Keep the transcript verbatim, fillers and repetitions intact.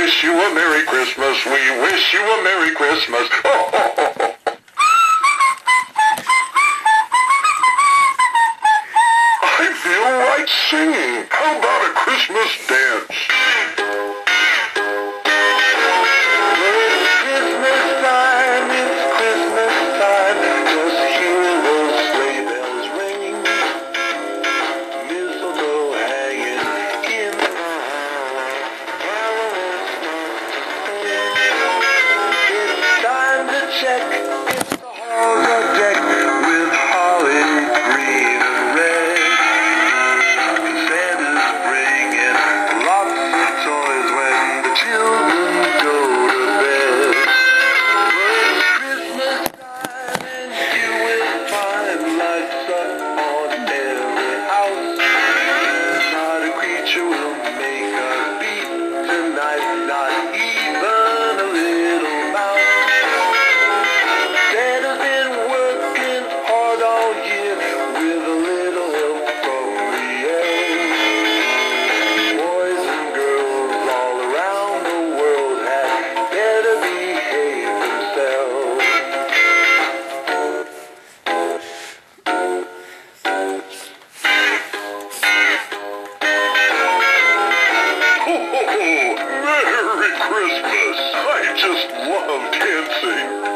wish you a Merry Christmas. We wish you a Merry Christmas. Oh, oh, oh, oh. I feel like singing. How about a Christmas dance? Check, it's the hall deck with holly green and red. Santa's bringing lots of toys when the children go to bed. But Christmas time and you will find lights up on every house. Not a creature will make a beat tonight, not even a little mouse. Santa's been working hard all year with a little help from the air. Boys and girls all around the world had better behave themselves. Ho, ho, ho! Merry Christmas! I just love dancing.